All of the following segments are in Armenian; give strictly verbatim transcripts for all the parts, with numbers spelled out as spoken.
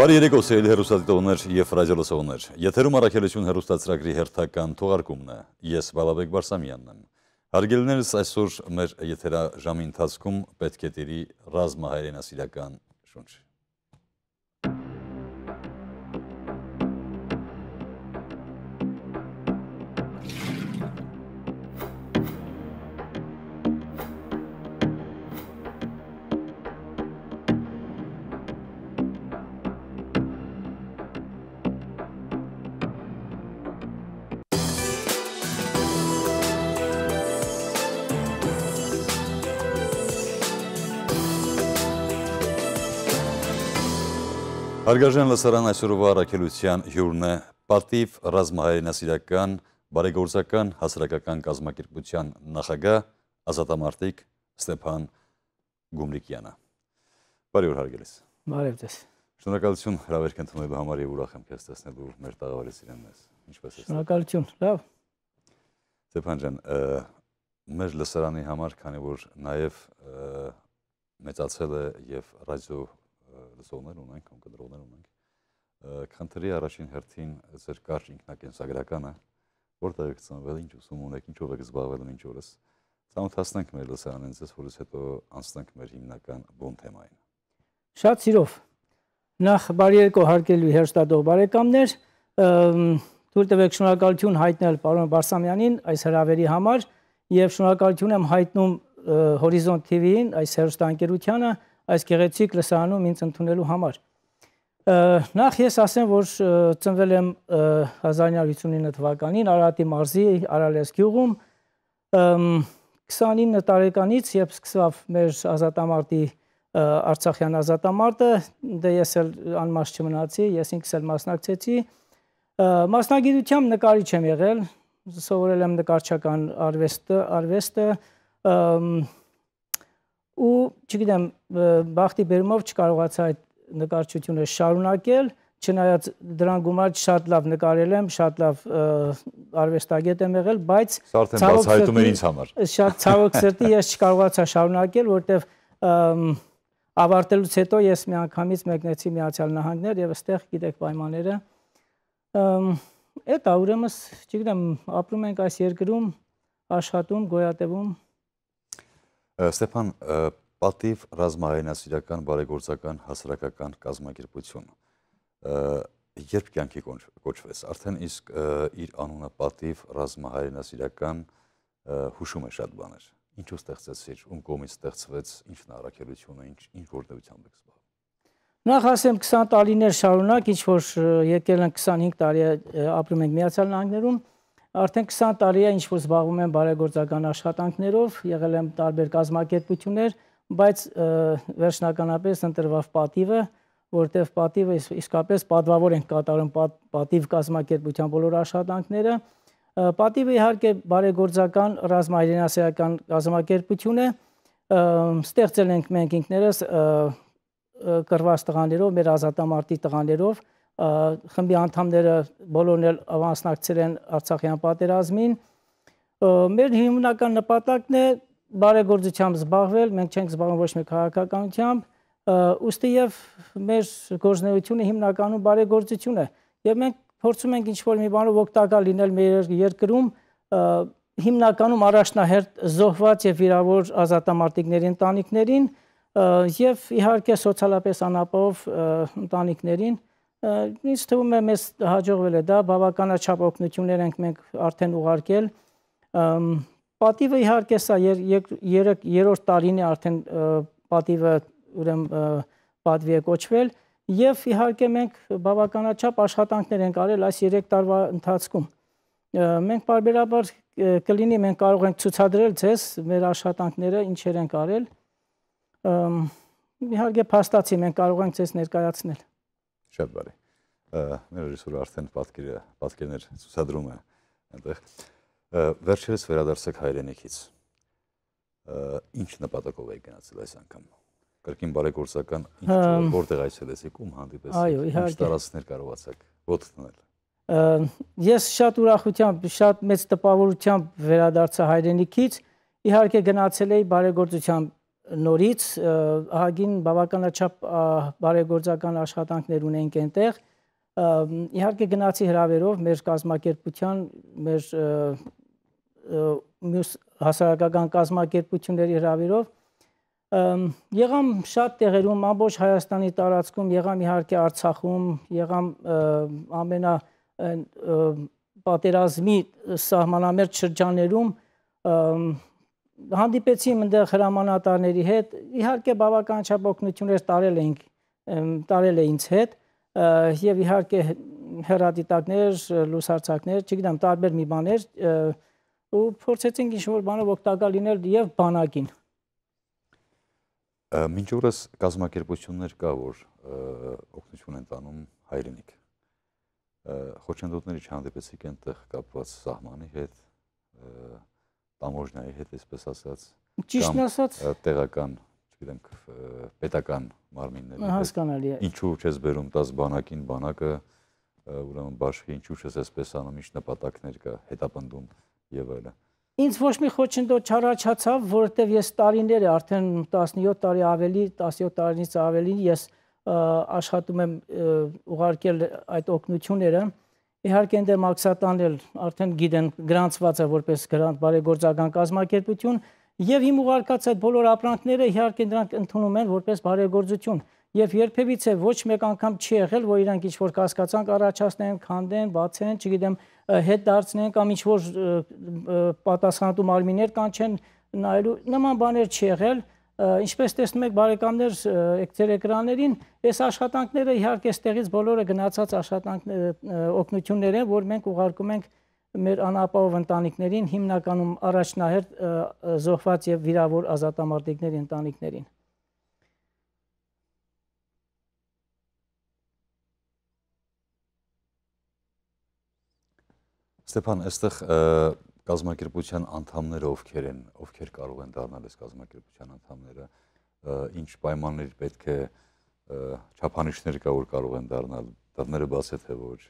Բարի երեկո սիրելի հեռուստադիտողներ եւ ռադիոլսողներ։ Եթերում առաքելություն հեռուստացրագրի հերթական թողարկումն է։ Ես Բալաբեկ Բարսամյանն եմ։ Հարգելիներս, այսօր մեր եթերաժամի ընթացքում պետք է տիրի ռազմահայրենասիրական շունչ։ Հարգարժան լսարան այսօրվա առաքելության հյուրն է պատիվ ռազմահայրենասիրական բարեգործական հասարակական կազմակերպության նախագահ ազատամարտիկ Ստեփան Գումրիկյանը։ Բարի օր հարգելիս։ Բարև ձեզ։ Շնորհակալություն հրավերք ընդունելու համար եւ ուրախ եմ քեզ տեսնելու մեր տաղավարի սիրեններս։ Ինչպե՞ս ես։ Շնորհակալություն։ Լավ։ Ստեփան ջան, մեր լսարանի համար, քանի որ նաեւ մեծացել է եւ ռադիո լսողներ ունենք, կադրողներ ունենք, խնդրի առաջին հերթին ձեր կարճ ինքնակենսագրականը, որտեղ եք ծնվել, ինչ ուսում ունեք, ինչով եք զբաղվել մինչ օրս, ծանոթացնենք մեր լսարանին ձեզ, որից հետո անցնենք մեր հիմնական բուն թեմային։ Շատ սիրով։ Նախ բարի երեկո հարգելի հեռուստադիտող բարեկամներ, թույլ տվեք շնորհակալություն հայտնել պարոն Բարսամյանին այս հրավերի համար եւ շնորհակալություն եմ հայտնում Հորիզոնտ թի վի-ին, այս հեռուստաընկերությանը այս գեղեցիկ լսարանում ինձ ընդունելու համար։ Նախ ես ասեմ, որ ծնվել եմ հազար ինը հարյուր հիսունինը թվականին Արարատի մարզի Արալես գյուղում, քսանինը տարեկանից, երբ սկսավ մեր ազատամարտի Արցախյան ազատամարտը, դե ես էլ անմաս չմնացի, ես ինքս էլ մասնակցեցի, մասնագիտությամբ նկարիչ եմ եղել, սովորել եմ նկարչական արվեստը, արվեստը ու չգիտեմ, բախտի բերումով չկարողացա այդ նկարչությունը շարունակել, չնայած դրան գումար շատ լավ նկարել եմ, շատ լավ արվեստագետ եմ եղել, բայց Արդեն բացահայտում էր ինձ համար։ Շատ ցավոք սրտի ես չկարողացա շարունակել, որտեվ ավարտելուց հետո ես միանգամից մեկնեցի Միացյալ Նահանգներ եւ այստեղ գիտեք պայմանները։ Էդ է, ուրեմն, չգիտեմ, ապրում ենք այս երկրում, աշխատում, գոյատևում։ Ստեփան, պատիվ ռազմահայրենասիրական բարեգործական հասարակական կազմակերպություն երբ կյանքի կոչվեց, արդեն իսկ իր անունը պատիվ ռազմահայրենասիրական հուշում է շատ բաներ։ Ինչու ստեղծեցիր, ում կողմից ստեղծվեց, ինչն է առաքելությունը, ինչ գործունեությամբ եք զբաղվում։ Նախ ասեմ քսան տարիներ շարունակ, ինչ որ եկել են քսանհինգ տարի ապրում ենք Միացյալ Նահանգներում, արդեն քսան տարի է ինչ որ զբաղվում եմ բարեգործական աշխատանքներով, եղել եմ տարբեր կազմակերպություններ, բայց վերջնականապես ընտրվավ պատիվը, որտեղ պատիվը իսկապես պատվավոր ենք կատարում պատիվ կազմակերպության բոլոր աշխատանքները։ Պատիվը իհարկե բարեգործական ռազմահայրենասիրական կազմակերպություն է, ստեղծել ենք մենք ինքներս կռված տղաներով, մեր ազատամարտի տղաներով, խմբի անդամները բոլորն էլ մասնակցել են Արցախյան պատերազմին։ Մեր հիմնական նպատակն է բարեգործությամբ զբաղվել, մենք չենք զբաղվում ոչ մի քաղաքականությամբ, ուստի եւ մեր գործունեությունը հիմնականում բարեգործություն է։ Եվ մենք փորձում ենք ինչ-որ մի բանով օգտակար լինել մեր երկրում, հիմնականում առաջնահերթ զոհված եւ վիրավոր ազատամարտիկների ընտանիքներին եւ իհարկե սոցիալապես անապահով ընտանիքներին։ Ինձ թվում է մեզ հաջողվել է դա, բավականաչափ օգնություններ ենք մենք արդեն ուղարկել։ Պատիվը իհարկե սա երրորդ տարին է արդեն պատիվը ուրեմն պատվի է կոչվել եւ իհարկե մենք բավականաչափ աշխատանքներ ենք արել այս երեք տարվա ընթացքում։ Մենք բարբերաբար կլինի մենք կարող ենք ցուցադրել ձեզ մեր աշխատանքները ինչեր ենք արել։ Իհարկե փաստացի մենք կարող ենք ձեզ ներկայացնել։ Շատ բարի։ Մեր ռեժիսորը արդեն պատկերը, պատկերներ ցուցադրում է այնտեղ։ Վերջերս վերադարձեք հայրենիքից։ Ինչ նպատակով եք գնացել այս անգամ։ Կրկին բարեգործական ինչ որտեղ այցելեցիք, ում հանդիպեցիք։ Այո, իհարկե։ Ինչ տարածքներ կարողացաք ոտք տնել։ Ես շատ ուրախությամբ, շատ մեծ տպավորությամբ վերադարձա հայրենիքից։ Իհարկե գնացել էի բարեգործությամբ նորից ահագին բավականաչափ բարեգործական աշխատանքներ ունենք այնտեղ։ Իհարկե գնացի հրավերով մեր կազմակերպության, մեր մյուս հասարակական կազմակերպությունների հրավերով եղամ շատ տեղերում, ամբողջ Հայաստանի տարածքում, եղամ իհարկե Արցախում, եղամ ամենա պատերազմի սահմանամերձ շրջաններում, հանդիպեցի այնտեղ հրամանատարների հետ, իհարկե բավականաչափ օգնություններ տարել էինք, տարել է ինձ հետ, եւ իհարկե հեռադիտակներ, լուսարձակներ, չգիտեմ, տարբեր մի բաներ, ու փորձեցինք ինչ-որ բանով օգտակար լինել եւ բանակին։ Մինչ օրս կազմակերպություններ կա, որ օգնություն են տանում հայրենիք։ Խոչընդոտների չհանդիպեցիք այնտեղ կապված սահմանի հետ, տամոժնայի հետ, այսպես ասած, ճիշտն ասած, տեղական, չգիտեմ, պետական մարմինների հետ։ Հասկանալի է։ Ինչու չես բերում տաս բանակին, բանակը ուրեմն բաշխի, ինչու չես այսպես անում, ինչ նպատակներ կա, հետապնդում եւ այլն։ Ինձ ոչ մի խոչընդոտ չառաջացավ, որովհետեւ ես տարիներ է, արդեն տասնյոթ տարի ավելի, տասնյոթ տարիից ավելի ես աշխատում եմ ուղարկել այդ օգնությունները։ Իհարկե այնտեղ մաքսատանել արդեն գիտեն գրանցված է որպես գրանտ բարեգործական կազմակերպություն եւ իմ ուղարկած այդ բոլոր ապրանքները իհարկե նրանք ընդունում են որպես բարեգործություն եւ երբևիցե ոչ մեկ անգամ չի եղել որ իրանք ինչ որ կասկածանք առաջացնեն, քանդեն, բացեն, չգիտեմ, հետ դարձնեն կամ ինչ որ պատասխանատու մարմիններ կանչեն նայելու նման բաներ չի եղել։ Ինչպես տեսնում եք բարեկամներ ձեր էկրաններին, այս աշխատանքները իհարկե ստեղից բոլորը գնացած աշխատանքներ օգնություններ են, որ մենք ուղարկում ենք մեր անապահով ընտանիքներին, հիմնականում առաջնահերթ զոհված եւ վիրավոր ազատամարտիկների ընտանիքներին։ Ստեփան, այստեղ կազմակերպության անդամները ովքեր են, ովքեր կարող են դառնալ այս կազմակերպության անդամները, ինչ պայմաններ պետք է չափանիշներ կա որ կարող են դառնալ, դռները բաց է թե ոչ։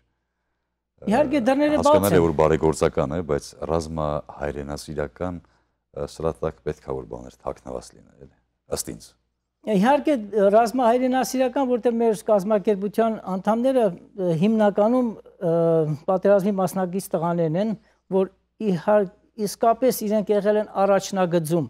Իհարկե դռները բաց են։ Հասկանալի է որ բարեգործական է, բայց ռազմահայրենասիրական սրա տակ պետք է որ բաներ թաքնված լինեն, էլի, ըստ ինձ։ Իհարկե ռազմահայրենասիրական, որտեղ մեր կազմակերպության անդամները հիմնականում պատերազմի մասնակից տղաներն են, որ իսկապես իրենք եղել են առաջնագծում,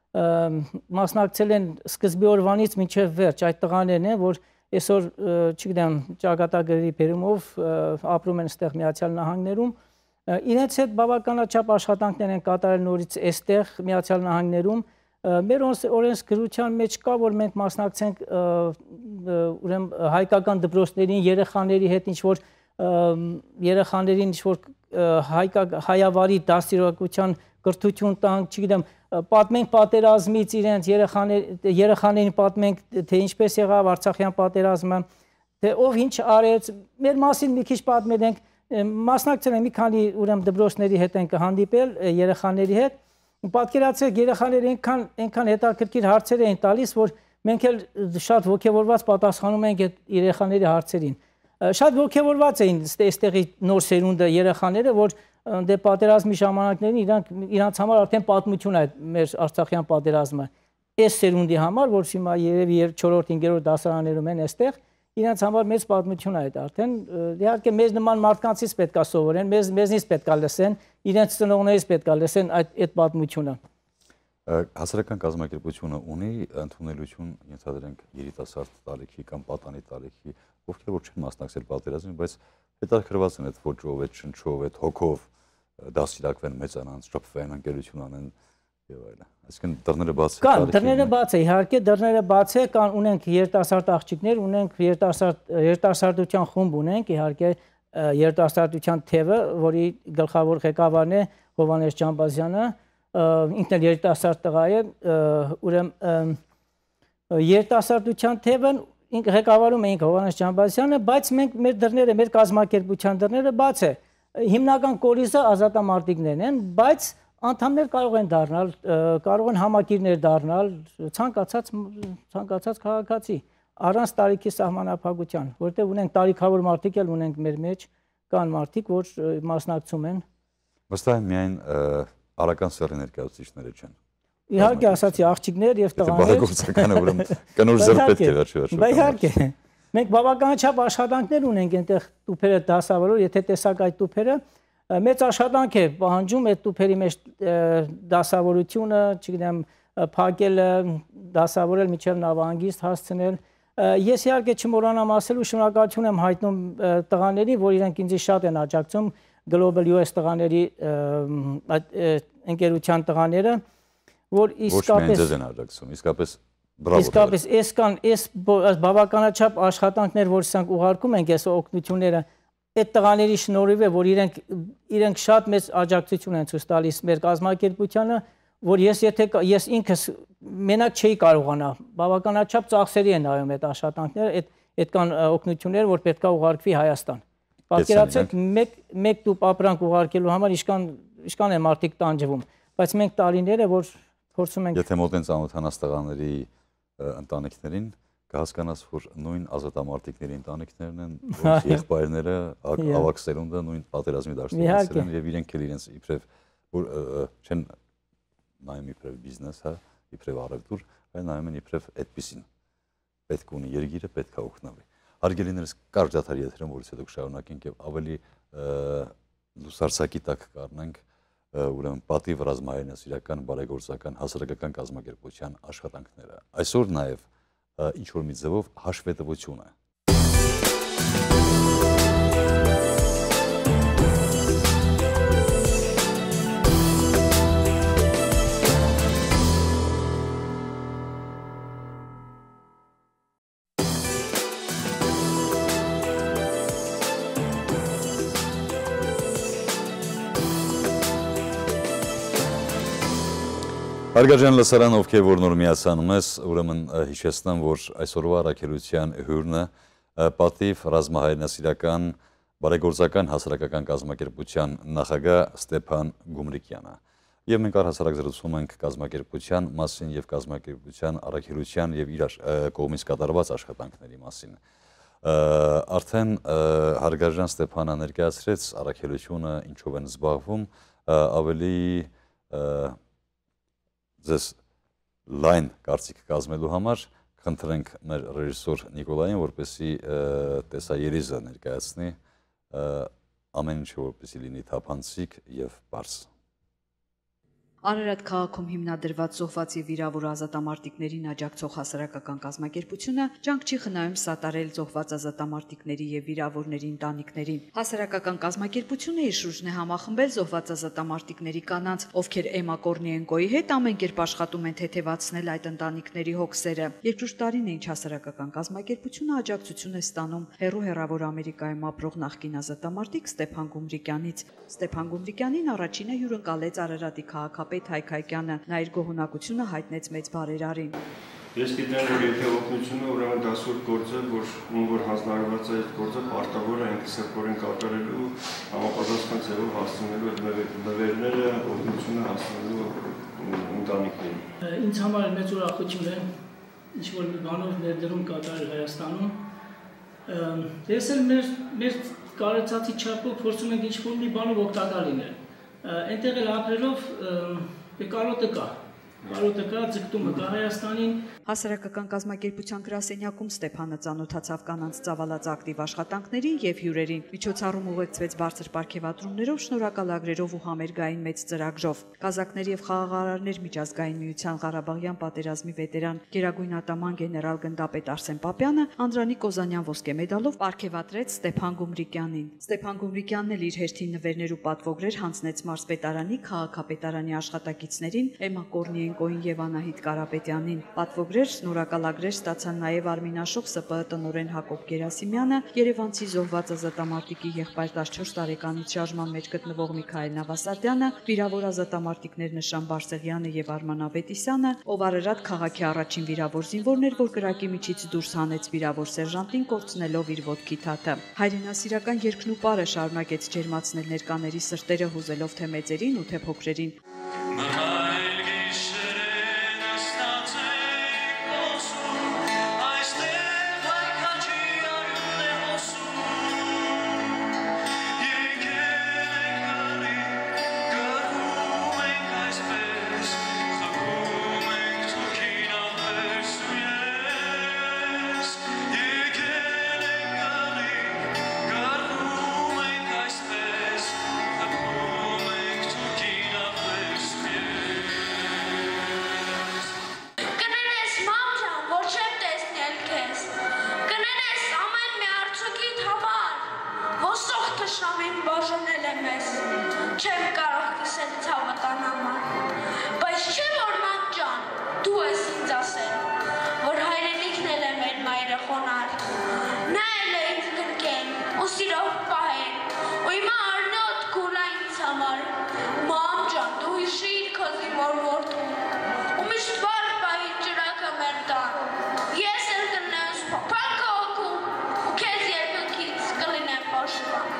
մասնակցել են սկզբի օրվանից մինչև վերջ, այդ տղաներն են, որ այսօր, չգիտեմ, ճակատագրերի բերումով ապրում են այստեղ Միացյալ Նահանգներում, իրենց հետ բավականաչափ աշխատանքներ են կատարել նորից այստեղ Միացյալ Նահանգներում, մեր օրենսգրության մեջ կա, որ մենք մասնակցենք ուրեմն հայկական դպրոցներին, երեխաների հետ ինչ-որ երեխաներին ինչ-որ հայավարի դաստիարակության կրթություն տանք, չգիտեմ, պատմենք պատերազմից իրենց երեխաներին պատմենք, թե ինչպես եղավ Արցախյան պատերազմը, թե ով ինչ արեց, մեր մասին մի քիչ պատմենք, մասնակցել են մի քանի ուրեմն դպրոցների հետ ենք հանդիպել երեխաների հետ, պատկերացրեք երեխաները այնքան այնքան հետաքրքիր հարցեր էին տալիս, որ մենք էլ շատ ոգևորված պատասխանում ենք այդ երեխաների հարցերին։ Շատ ոգևորված էին այստեղի նոր սերունդը երեխաները, որ դե պատերազմի ժամանակներին իրանք իրանց համար արդեն պատմություն է մեր Արցախյան պատերազմը։ Այս սերունդի համար, որ հիմա երևի չորրորդ հինգերորդ դասարաններում են այստեղ, իրանց համար մեծ պատմություն է այդ արդեն։ Իհարկե մեզ նման մարդկանցից պետք է սովորեն, մեզ մեզնից պետք է լսեն, իրենց ծնողներից պետք է լսեն այդ այդ պատմությունը։ Հասարակական կազմակերպությունը ունի ընդունելություն, ենթադրենք երիտասարդ տարիքի կամ պատանի տարիքի, ովքեր որ չեն մասնակցել պատերազմին, բայց հետաքրքրված են այդ ոճով, այդ շնչով, այդ հոգով դաստիարակվեն մեծանանց, շփվեն, ընկերություն անեն եւ այլն։ Այսինքն դռները բաց է։ Կան, դռները բաց է, իհարկե դռները բաց է, կան ունենք երիտասարդ աղջիկներ, ունենք երիտասարդ երիտասարդության խումբ ունենք, իհարկե երիտասարդության թևը, որի գլխավոր ղեկավարն է Հովհաննես Ջամբազյանը, ինքն էլ երիտասարդ տղա է, ուրեմն երիտասարդության թևն ղեկավարում էինք Հովհաննես Ջամբազյանը, բայց մենք մեր դռները, մեր կազմակերպության դռները բաց է։ Հիմնական կորիզը ազատամարտիկներն են, բայց անդամներ կարող են դառնալ, կարող են համակիրներ դառնալ, ցանկացած ցանկացած քաղաքացի, առանց տարիքի սահմանափակության, որտեղ ունենք տարիքավոր մարդիկ էլ ունենք մեր մեջ, կան մարդիկ, որ մասնակցում են։ Վստահ եմ միայն արական սեռի ներկայացուցիչները չեն։ Իհարկե ասացի աղջիկներ եւ տղաներ։ Բարեգործականը ուրեմն կնոր զր պետք է վերջի վերջի։ Բայց իհարկե մենք բավականաչափ աշխատանքներ ունենք այնտեղ տուփերը դասավորել, եթե տեսակ այդ տուփերը մեծ աշխատանք է պահանջում այդ տուփերի մեջ դասավորությունը, չգիտեմ, փակելը, դասավորել միջև նավահանգիստ հասցնել։ Ես իհարկե չմոռանամ ասելու, շնորհակալություն եմ հայտնում տղաների, որ իրենք ինձ շատ են աջակցում, Global յու էս տղաների ընկերության տղաները, որ իսկապես են աջակցում, իսկապես բրավո։ Իսկապես այս կան, այս բավականաչափ աշխատանքներ, որ սրանք ուղարկում ենք, այս օգնությունները, այդ տղաների շնորհիվ է, որ իրենք իրենք շատ մեծ աջակցություն են ցույց տալիս մեր կազմակերպությանը, որ ես եթե ես ինքս մենակ չէի կարողանա, բավականաչափ ծախսերի են նայում այդ աշխատանքները, այդ այդ կան օգնություններ, որ պետքա ուղարկվի Հայաստան։ Պատկերացրեք, մեկ մեկ տուփ ապրանք ուղարկելու համար իշքան իշքան է մարդիկ տանջվում, բայց մենք տարիները որ փորձում ենք։ Եթե մոտ են ծանոթանաս տղաների ընտանիքներին, կհասկանաս, որ նույն ազատամարտիկների ընտանիքներն են, որ եղբայրները ավագ սերունդը նույն պատերազմի դաշտերից են եւ իրենք էլ իրենց իբրև որ չեն նայում իբրև բիզնես, հա, իբրև առևտուր, այլ նայում են իբրև այդպիսին։ Պետք ունի երկիրը, պետք է օգնվի։ Հարգելիներս կարճ դադար եթերում, որից հետո կշարունակենք եւ ավելի լուսարձակի տակ կառնանք ուրեմն պատիվ ռազմահայրենասիրական բարեգործական հասարակական կազմակերպության աշխատանքները։ Այսօր նաեւ ինչ որ մի ձևով հաշվետվություն է։ Հարգարժան լսարան, ովքեր որ նոր միացանում ես, ուրեմն հիշեցնեմ, որ այսօրվա առաքելության հյուրն է պատիվ ռազմահայրենասիրական բարեգործական հասարակական կազմակերպության նախագահ Ստեփան Գումրիկյանը։ Եվ մենք առհասարակ զրուցում ենք կազմակերպության մասին եւ կազմակերպության առաքելության եւ իր կողմից կատարված աշխատանքների մասին։ Արդեն հարգարժան Ստեփանը ներկայացրեց առաքելությունը ինչով են զբաղվում, ավելի ձեզ լայն կարծիք կազմելու համար խնդրենք մեր ռեժիսոր Նիկոլային, որպեսզի տեսաերիզը ներկայացնի ամեն ինչը որպեսզի լինի թափանցիկ եւ բարձ։ Արարատ քաղաքում հիմնադրված զոհված եւ վիրավոր ազատամարտիկներին աջակցող հասարակական կազմակերպությունը ջանք չի խնայում սատարել զոհված ազատամարտիկների եւ վիրավորների ընտանիքներին։ Հասարակական կազմակերպությունը իր շուրջն է համախմբել զոհված ազատամարտիկների կանանց, ովքեր Էմմա Կորնիենկոյի հետ ամեն կերպ աշխատում են թեթևացնել այդ ընտանիքների հոգսերը։ Երկրորդ տարին է ինչ հասարակական կազմակերպությունը աջակցություն է ստանում հեռու հեռավոր Ամերիկայում ապրող նախկին ազատամարտիկ Ստեփան Գումրիկյանից։ Ստեփան Գումրիկյանին առաջինը հյուրընկալեց Արարատի քաղաք Պետ Հայկ Հայկյանը, նա իր գոհունակությունը հայտնեց մեծ բարերարին։ Ես գիտեմ, որ եթե օգնությունը ուրեմն դա սուրբ գործ է, որ ում որ հանձնարարված է այդ գործը, պարտավոր է ինքը սրբորեն կատարելու, համապատասխան ձևով հասցնելու այդ նվերները, օգնությունը հասցնելու ընտանիքներին։ Ինձ համար մեծ ուրախություն է, ինչ որ մի բանով ներդրում կատարել Հայաստանում։ Ես էլ մեր մեր կարծացի չափով փորձում ենք ինչ որ մի բանով օգտակար լինել։ Այնտեղ էլ ապրելով կարոտը կա, կարոտը կա, ձգտումը կա Հայաստանին։ Հասարակական կազմակերպության գրասենյակում Ստեփանը ծանոթացավ կանանց ծավալած ակտիվ աշխատանքներին եւ հյուրերին։ Միջոցառում ուղեկցվեց բարձր պարգևատրումներով, շնորհակալագրերով ու համերգային մեծ ծրագրով։ Կազակներ եւ խաղաղարարներ միջազգային միության Ղարաբաղյան պատերազմի վետերան Գերագույն ատաման գեներալ գնդապետ Արսեն Պապյանը Անդրանիկ Օզանյան ոսկե մեդալով պարգևատրեց Ստեփան Գումրիկյանին։ Ստեփան Գումրիկյանն էլ իր հերթին նվերներ ու պատվոգրեր հանձնեց մարզպետարանի, քաղաքապետարանի աշխատակիցներին Էմմա Կորնիենկոյին եւ Անահիտ Կարապետյանին։ Պատվոգրեր շնորհակալագրեր ստացան նաև Արմինաշող Ս Պ Ը տնօրեն Հակոբ Գերասիմյանը, Երևանցի զոհված ազատամարտիկի եղբայր տասնչորս տարեկանից շարժման մեջ գտնվող Միքայել Նավասարդյանը, վիրավոր ազատամարտիկներ Նշան Բարսեղյանը եւ Արման Ավետիսյանը, ով Արարատ քաղաքի առաջին վիրավոր զինվորն էր, որ կրակի միջից դուրս հանեց վիրավոր սերժանտին կորցնելով իր ոտքի թաթը։ Հայրենասիրական երգն ու պարը շարունակեց ջերմացնել ներկաների սրտերը, հուզելով թե մեծերին ու թե փոքրերին։ բավական համար։ Բայց չէ որ ման ջան, դու ես ինձ ասել, որ հայրենիքն էլ է մեր մայրը խոնար։ Նա էլ է ինձ գրկել ու սիրով պահել, ու հիմա արնոտ գուլա ինձ համար։ Մամ ջան, դու հիշիր քո զինվոր որդուն, ու միշտ վար պահի ճրակը մեր տան։ Ես էլ կնեմ սփոփակը օգում, ու քեզ երկնքից կլինեմ պաշտպան։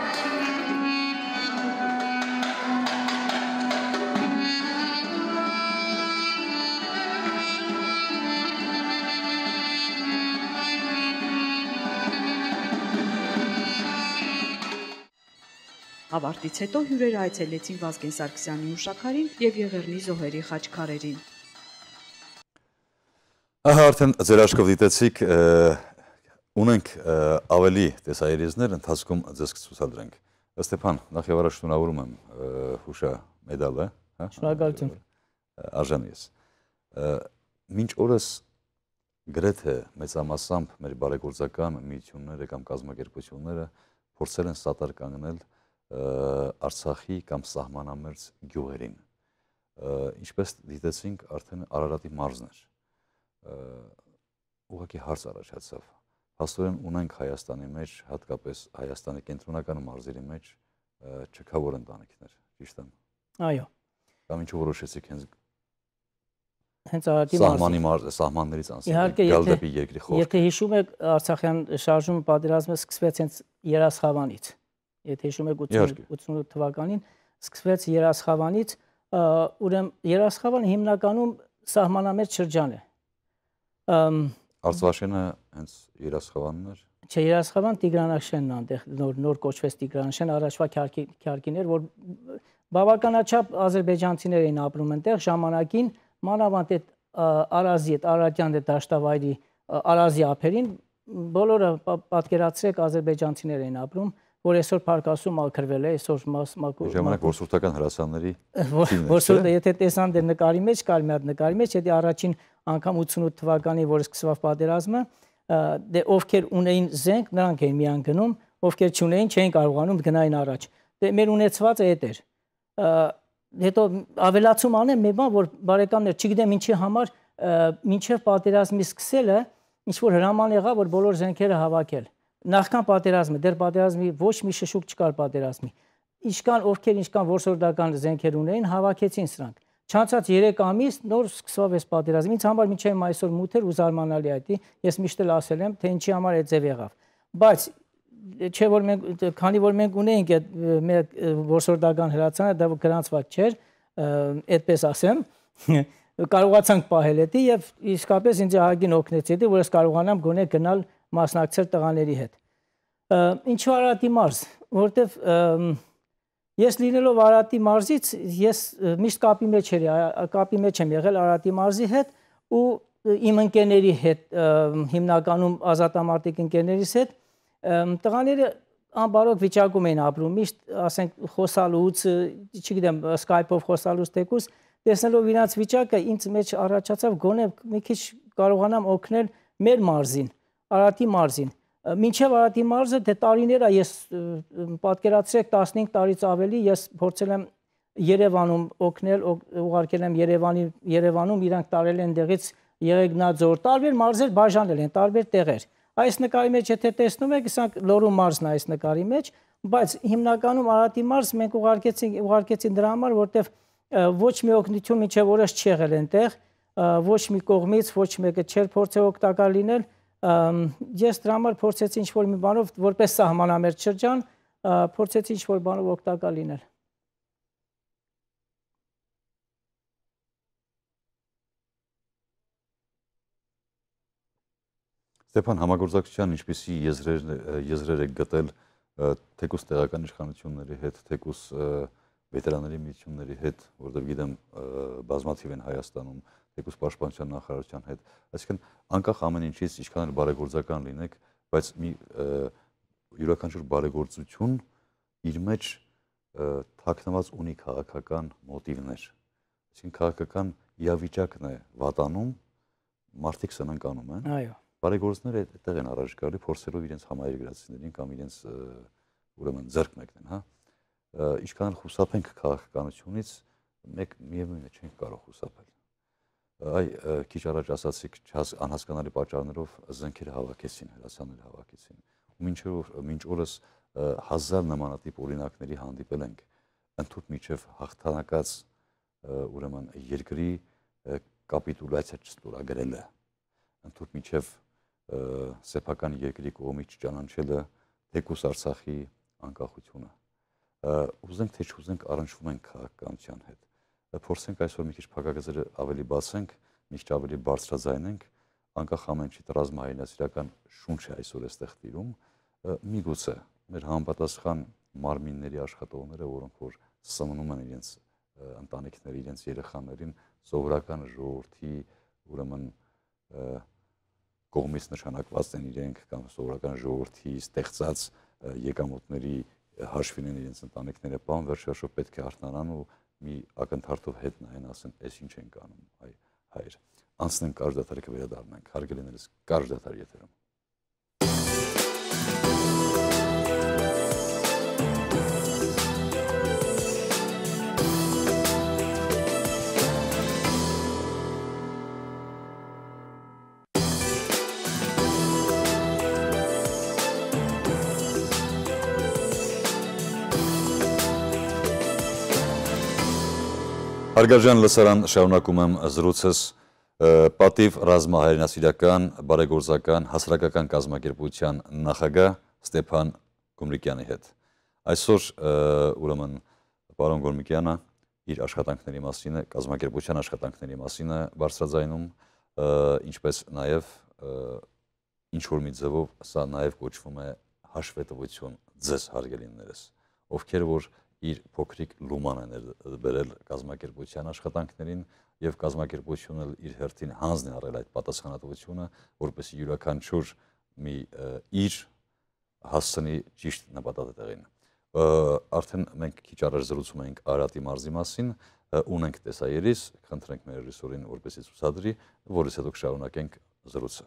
Ավարտից հետո հյուրերը այցելեցին Վազգեն Սարգսյանի հուշաքարին եւ Եղեռնի զոհերի խաչքարերին։ Ահա արդեն ձեր աչքով դիտեցիք, ունենք ավելի տեսայերիզներ, ընթացքում ձեզ կցուցադրենք։ Ստեփան, նախ եւ առաջ շնորհավորում եմ հուշա մեդալը, հա։ Շնորհակալություն։ Արժանի ես։ Մինչ օրս գրեթե մեծամասամբ մեր բարեգործական միությունները կամ կազմակերպությունները փորձել են սատար կանգնել Արցախի կամ սահմանամերձ գյուղերին։ Ինչպես դիտեցինք, արդեն Արարատի մարզն էր։ Ուղղակի հարց առաջացավ։ Փաստորեն ունենք Հայաստանի մեջ, հատկապես Հայաստանի կենտրոնական մարզերի մեջ չքավոր ընտանիքներ, ճիշտ եմ։ Այո։ Կամ ինչու որոշեցիք հենց հենց Արարատի սահմանի մարզը, սահմաններից անցնել, գալ դեպի երկրի խորքը։ Եթե հիշում եք, Արցախյան շարժումը պատերազմը սկսվեց հենց Երասխավանից։ Եթե հիշում եք ութսունութ թվականին սկսվեց Երասխավանից, ուրեմն Երասխավանը հիմնականում սահմանամերձ շրջան է։ Արցախաշենը հենց Երասխավանն էր։ Չէ, Երասխավան Տիգրանաշենն այնտեղ նոր նոր կոչվեց Տիգրանաշեն, առաջվա քյարքին էր, որ բավականաչափ ադրբեջանցիներ էին ապրում այնտեղ ժամանակին, մանավանդ այդ Արազի, այդ Արարատյան դաշտավայրի Արազի ափերին բոլորը պատկերացրեք ադրբեջանցիներ էին ապրում, որ այսօր Փարքասում ակրվել է, այսօր մակու ժամանակ որսորդական հրացանների որսորդը, եթե տեսան դե նկարի մեջ, կար մի հատ նկարի մեջ, եթե առաջին անգամ ութսունութ թվականին, որ սկսավ պատերազմը, դե ովքեր ունեին զենք, նրանք էին միան գնում, ովքեր չունեին, չէին կարողանում գնային առաջ։ Դե մեր ունեցվածը այդ էր։ Հետո ավելացում անեմ մի բան, որ բարեկամներ, չգիտեմ ինչի համար, մինչև պատերազմի սկսելը ինչ որ հրաման եղավ, որ բոլոր զենքերը հավաքել։ Նախքան պատերազմը, դեռ պատերազմի ոչ մի շշուկ չկար պատերազմի։ Ինչքան ովքեր ինչքան որսորդական զենքեր ունեին, հավաքեցին սրանք։ Չանցած երեք ամիս նոր սկսավ այս պատերազմը։ Ինձ համար մինչև այսօր մութ էր ու զարմանալի այդ։ Ես միշտ էլ ասել եմ, թե ինչի համար այդ ձև եղավ։ Բայց չէ որ մենք քանի որ մենք ունեինք այդ մեր որսորդական հրացանը, դա գրանցված չէր, այդպես ասեմ, կարողացանք պահել դա եւ իսկապես ինձ ահագին օգնեց դա, որ ես կարողանամ գոնե գնալ մասնակցել տղաների հետ։ Ինչու Արարատի մարզ, որովհետև ես լինելով Արարատի մարզից, ես միշտ կապի մեջ եմ, կապի մեջ եմ եղել Արարատի մարզի հետ ու իմ ընկերների հետ, հիմնականում ազատամարտիկ ընկերներիս հետ, տղաները անբարոք վիճակում էին ապրում, միշտ ասենք խոսալուց, չգիտեմ, Skype-ով խոսալուց թեկուզ, տեսնելով իրաց վիճակը ինձ մեջ առաջացավ գոնե մի քիչ կարողանամ օգնել մեր մարզին, Արարատի մարզին։ Մինչև Արարատի մարզը դե տարիներ է, ես պատկերացրեք տասնհինգ տարից ավելի ես փորձել եմ Երևանում օգնել, ուղարկել եմ Երևանի Երևանում իրանք տարել են դեղից Եղեգնաձոր, տարբեր մարզեր բաժանել են, տարբեր տեղեր։ Այս նկարի մեջ եթե տեսնում եք, սա Լոռու մարզն է այս նկարի մեջ, բայց հիմնականում Արարատի մարզ մենք ուղարկեցին ուղարկեցին դրա համար, որտեվ ոչ մի օգնություն մինչև օրս չի եղել այնտեղ, ոչ մի կողմից, ոչ մեկը չէր փորձել օգտակար լինել։ Ես դրա համար փորձեցի ինչ-որ մի բանով, որպես սահմանամերձ շրջան, փորձեցի ինչ-որ բանով օգտակար լինել։ Ստեփան, համագործակցության ինչպիսի եզրեր եզրեր եք գտել թեկուս տեղական իշխանությունների հետ, թեկուս վետերանների միությունների հետ, որտեղ գիտեմ բազմաթիվ են Հայաստանում, թեկուս պաշտպանության նախարարության հետ, այսինքն անկախ ամեն ինչից ինչքան էլ բարեգործական լինեք, բայց մի յուրաքանչյուր բարեգործություն իր մեջ թաքնված ունի քաղաքական մոտիվներ, այսինքն քաղաքական իրավիճակն է վատանում, մարդիկ սնանկանում են։ Այո։ Բարեգործները այդտեղ են առաջ գալի, փորձելով իրենց համայրգրացիներին կամ իրենց ուրեմն ձեռք մեկնեն, հա։ Ինչքան էլ խուսափենք քաղաքականությունից, մեկ միևնույն է չենք կարող խուսափել։ Այ քիչ առաջ ասացիք անհասկանալի պատճառներով զենքերը հավաքեցին, հրացանները հավաքեցին։ Ու մինչ մինչ օրս հազար նմանատիպ օրինակների հանդիպել ենք, ընդհանուր միջև հաղթանակած ուրեմն երկրի կապիտուլյացիա չստորագրելը, ընդհանուր միջև սեփական երկրի կողմից ճանաչելը թեկուս Արցախի անկախությունը։ Ուզենք թե չուզենք առնչվում ենք քաղաքականության հետ։ Փորձենք այսօր մի քիչ փակագծերը ավելի բացենք, մի քիչ ավելի բարձրաձայնենք, անկախ ամեն ինչի ռազմահայրենասիրական շունչ է այսօր այստեղ տիրում, միգուցե մեր համապատասխան մարմինների աշխատողները, որոնք որ սննում են իրենց ընտանիքների, իրենց երեխաներին, սովորական ժողովրդի ուրեմն կողմից նշանակված են իրենք կամ սովորական ժողովրդի ստեղծած եկամուտների հաշվին են իրենց ընտանիքները, բան վերջերշով պետք է արթնանան ու մի ակնթարթով հետ նայեն, ասեն, այս ինչ ենք անում, այ հայր, անցնենք կարճ դադարի կվերադառնանք, հարգելիներս, կարճ դադար եթերում։ Հարգարժան լսարան, շարունակում եմ զրույցս պատիվ ռազմահայրենասիրական, բարեգործական, հասարակական կազմակերպության նախագահ Ստեփան Գոմրիկյանի հետ։ Այսօր ուրեմն պարոն Գոմրիկյանը իր աշխատանքների մասին է, կազմակերպության աշխատանքների մասին է բարձրաձայնում, ինչպես նաև ինչ որ մի ձևով սա նաև կոչվում է հաշվետվություն ձեզ հարգելիներս, ովքեր որ իր փոքրիկ լուման են բերել կազմակերպության աշխատանքներին եւ կազմակերպությունը իր հերթին հանձն է առել այդ պատասխանատվությունը, որպեսզի յուրաքանչյուր մի իր հասցնի ճիշտ նպատակին։ Արդեն մենք քիչ առաջ զրուցում էինք Արարատի մարզի մասին, ունենք տեսայերիս, խնդրենք մեր ռեժիսորին, որպեսզի ցուցադրի, որից հետո կշարունակենք զրույցը։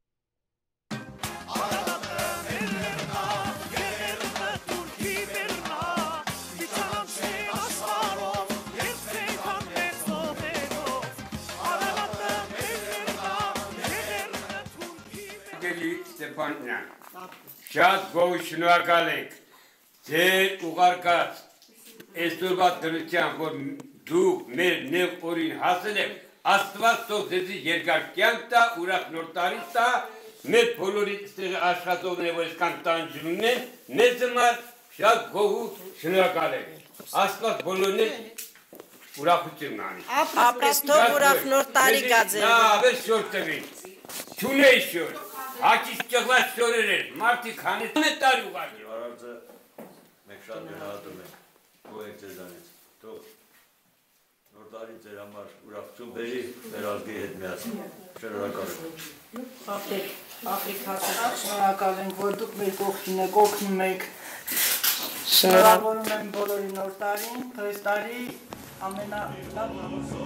Շատ գոհուշնորհակալ ենք ձեր ուղարկած այսօրվա դրության, որ դուք մեր նեղ օրին հասել եք, Աստված թող ձեզ երկար կյանք տա, ուրախ նոր տարի տա, մեր բոլորի այստեղ աշխատողները, որ այսքան տանջվում են, մեզ համար շատ գոհու շնորհակալ ենք։ Աստված բոլորին ուրախություն անի։ Ապրես թող ուրախ նոր տարի գա ձեր։ Լավ է շոր տվի։ Չունեի շոր։ Հակից ճղված շորեր էր, մարդիկ հանեց է տարի ուղարկի։ Արարծը մենք շատ գնահատում ենք, գոհ եք ձեզանից, թող նոր տարի ձեր համար ուրախություն բերի մեր ազգի հետ միասին, շնորհակալ ենք։ Աֆրիկացիներ շնորհակալ ենք, որ դուք մեր կողքին եք, օգնում եք, շնորհավորում եմ բոլորի նոր տարին, այս տարի ամենալավ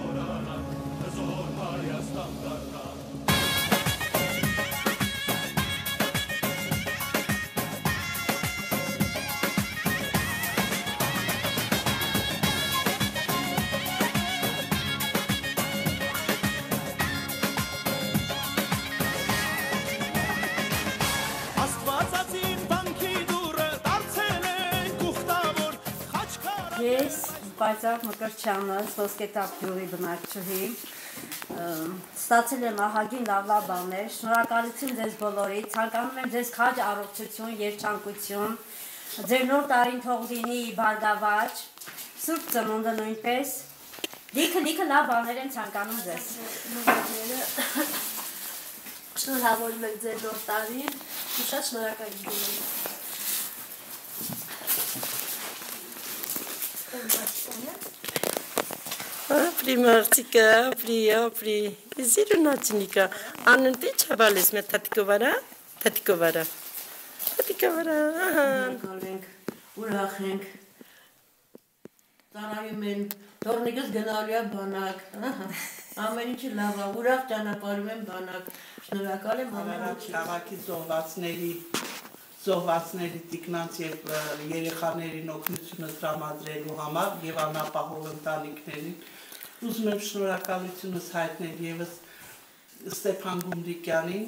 Ես Բայցավ Մկրտչյանը, Սոսկետակ գյուղի բնակչուհի, ստացել եմ ահագին լավ բաներ, շնորհակալություն ձեզ բոլորի, ցանկանում եմ ձեզ քաջ առողջություն, երջանկություն, ձեր նոր տարին թող լինի բարգավաճ, սուրբ ծնունդը նույնպես, լիքը-լիքը լավ բաներ եմ ցանկանում ձեզ։ Շնորհավորում ենք ձեր նոր տարին, ու շատ շնորհակալ ենք։ Ապրի մարդիկա, ապրի, ապրի, զիրու նացինիկա, անն տի չավալ ես մեր տատիկո վարա, տատիկո վարա, տատիկո վարա, Շնորհակալ ենք, ուրախ ենք, ծանայում են, թորնիկս գնալու է բանակ, ամեն ինչի լավ է, ուրախ ճանապարհում են բանակ, շնորհակալ եմ Արարատ քաղաքի զոհվածների զոհվածների տիկնանց եւ երեխաներին օգնությունը տրամադրելու համար եւ անապահով ընտանիքներին։ Ուզում եմ շնորհակալությունս հայտնել եւս Ստեփան Գումրիկյանին